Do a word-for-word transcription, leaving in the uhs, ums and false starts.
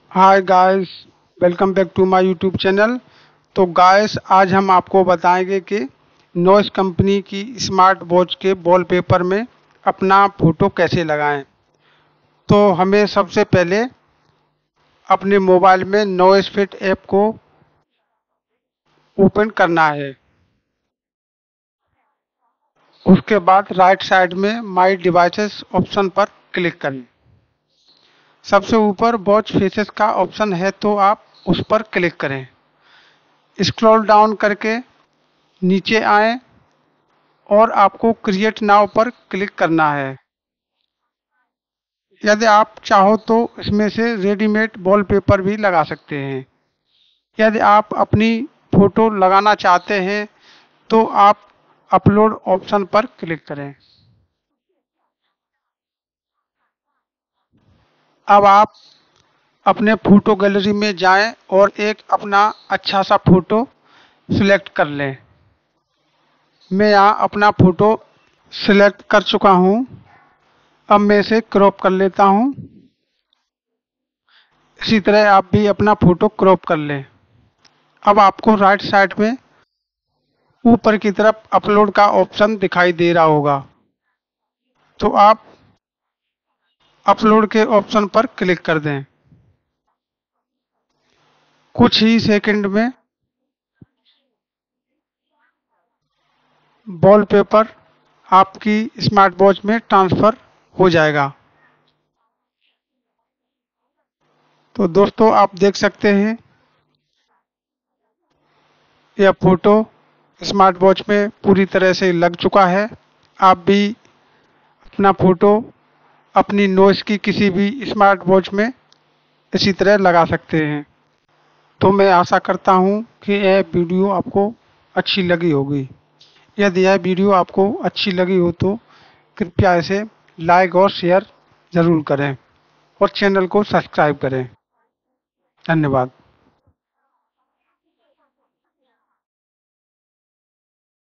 Hi guys, welcome back to my YouTube channel. तो guys, आज हम आपको बताएंगे कि नॉइस कंपनी की स्मार्ट वॉच के वॉलपेपर में अपना फ़ोटो कैसे लगाएं। तो हमें सबसे पहले अपने मोबाइल में नॉइस फिट ऐप को ओपन करना है। उसके बाद राइट साइड में माय डिवाइसेस ऑप्शन पर क्लिक करें। सबसे ऊपर वॉच फेसेस का ऑप्शन है, तो आप उस पर क्लिक करें। स्क्रॉल डाउन करके नीचे आएं और आपको क्रिएट नाउ पर क्लिक करना है। यदि आप चाहो तो इसमें से रेडीमेड वॉलपेपर भी लगा सकते हैं। यदि आप अपनी फ़ोटो लगाना चाहते हैं तो आप अपलोड ऑप्शन पर क्लिक करें। अब आप अपने फ़ोटो गैलरी में जाएं और एक अपना अच्छा सा फ़ोटो सिलेक्ट कर लें। मैं यहाँ अपना फ़ोटो सिलेक्ट कर चुका हूँ। अब मैं इसे क्रॉप कर लेता हूँ। इसी तरह आप भी अपना फ़ोटो क्रॉप कर लें। अब आपको राइट साइड में ऊपर की तरफ अपलोड का ऑप्शन दिखाई दे रहा होगा, तो आप अपलोड के ऑप्शन पर क्लिक कर दें। कुछ ही सेकंड में वॉलपेपर आपकी स्मार्ट वॉच में ट्रांसफ़र हो जाएगा। तो दोस्तों, आप देख सकते हैं यह फ़ोटो स्मार्ट वॉच में पूरी तरह से लग चुका है। आप भी अपना फ़ोटो अपनी नॉइस की किसी भी स्मार्ट वॉच में इसी तरह लगा सकते हैं। तो मैं आशा करता हूँ कि यह वीडियो आपको अच्छी लगी होगी। यदि यह वीडियो आपको अच्छी लगी हो तो कृपया इसे लाइक और शेयर ज़रूर करें और चैनल को सब्सक्राइब करें। धन्यवाद।